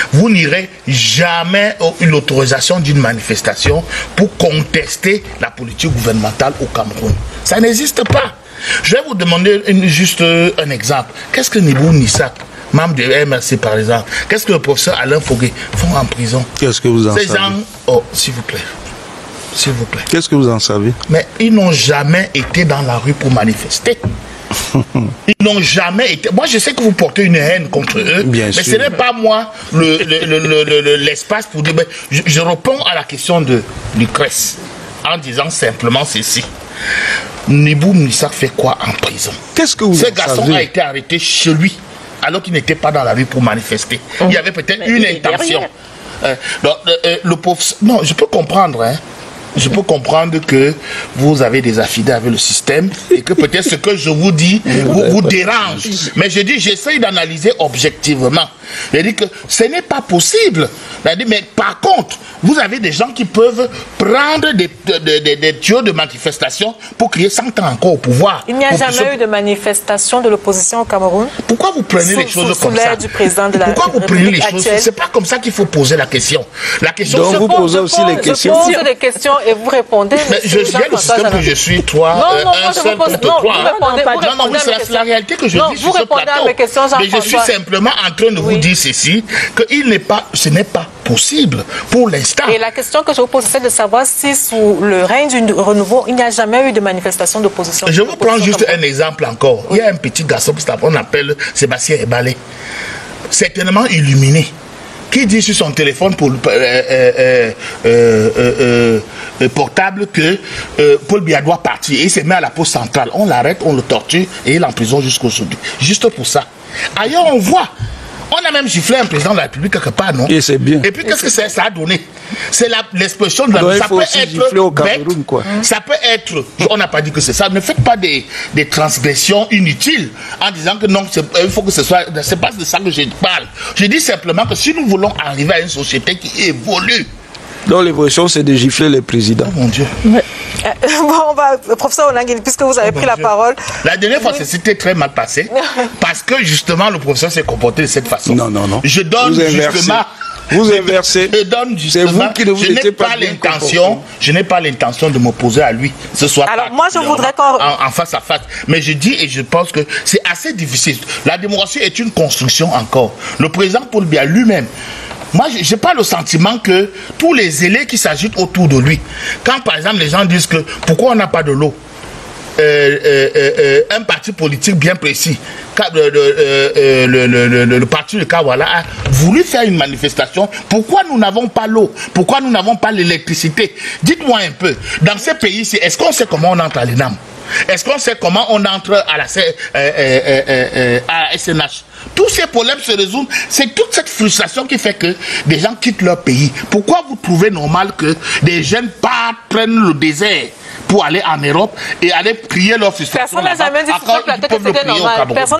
vous n'irez jamais l'autorisation d'une manifestation pour contester la politique gouvernementale au Cameroun. Ça n'existe pas. Je vais vous demander juste un exemple. Qu'est-ce que Nibou Nissak, membre de MRC par exemple, qu'est-ce que le professeur Alain Fogué font en prison? Qu'est-ce que vous en savez? Oh, s'il vous plaît. S'il vous plaît. Qu'est-ce que vous en savez? Mais ils n'ont jamais été dans la rue pour manifester. Ils n'ont jamais été. Moi, je sais que vous portez une haine contre eux, mais ce n'est pas moi l'espace pour dire. Je réponds à la question du CRES en disant simplement ceci. Nibou Nissak fait quoi en prison? Qu'est-ce que vous Ce garçon a été arrêté chez lui alors qu'il n'était pas dans la rue pour manifester. Il y avait peut-être une intention. Donc, le pauvre. Non, je peux comprendre, hein. Je peux comprendre que vous avez des affidés avec le système et que peut-être ce que je vous dis vous dérange. Mais je dis, j'essaye d'analyser objectivement. Je dis que ce n'est pas possible. Mais par contre, vous avez des gens qui peuvent prendre des tuyaux de manifestation pour créer 100 ans encore au pouvoir. Il n'y a jamais eu de manifestation de l'opposition au Cameroun. Pourquoi vous prenez les choses comme ça? Pourquoi vous prenez les choses? C'est pas comme ça qu'il faut poser la question. La question. Donc vous posez aussi les questions. Je pose des questions et vous répondez. Mais je viens le système que je suis, toi, un seul contre trois. Non, c'est la réalité que je dis sur ce plateau. Mais je suis simplement en train de vous dire ceci, que ce n'est pas possible pour l'instant. Et la question que je vous pose, c'est de savoir si sous le règne du renouveau, il n'y a jamais eu de manifestation d'opposition. Je vous prends juste un exemple encore. Il y a un petit garçon qu'on appelle Sébastien Ebalé, certainement illuminé, qui dit sur son téléphone portable que Paul Biya doit partir et il se met à la poste centrale. On l'arrête, on le torture et il est en prison jusqu'aujourd'hui. Juste pour ça. Ailleurs, on voit. On a même giflé un président de la République quelque part, non? Et c'est bien. Et puis, qu'est-ce que ça a donné? C'est l'expression de la... Ça peut être au Cameroun, quoi. Ça peut être... On n'a pas dit que c'est ça. Ne faites pas des transgressions inutiles en disant que non, il faut que ce soit... C'est pas de ça que je parle. Je dis simplement que si nous voulons arriver à une société qui évolue... Donc l'évolution, c'est de gifler les présidents. Oh mon Dieu. Ouais. Bon, professeur Onangili, puisque vous avez pris la parole. La dernière fois, c'était très mal passé. Parce que justement, le professeur s'est comporté de cette façon. Non. Je donne justement... Vous inversez. Je donne justement... C'est vous qui ne vous étiez pas bien comporté. Je n'ai pas l'intention de m'opposer à lui ce soir. Alors moi, je voudrais qu'on... En face à face. Mais je dis et je pense que c'est assez difficile. La démocratie est une construction encore. Le président Paul Biya lui-même, moi, je n'ai pas le sentiment que tous les élèves qui s'agitent autour de lui, quand par exemple les gens disent que pourquoi on n'a pas de l'eau, un parti politique bien précis, le parti de Kawala a voulu faire une manifestation. Pourquoi nous n'avons pas l'eau? Pourquoi nous n'avons pas l'électricité? Dites-moi un peu, dans ces pays, est-ce qu'on sait comment on entre à l'ENAM? Est-ce qu'on sait comment on entre à la SNH? Tous ces problèmes se résolvent. C'est toute cette frustration qui fait que des gens quittent leur pays. Pourquoi vous trouvez normal que des jeunes prennent le désert pour aller en Europe et aller crier leur frustration? Personne n'a jamais dit que c'était normal.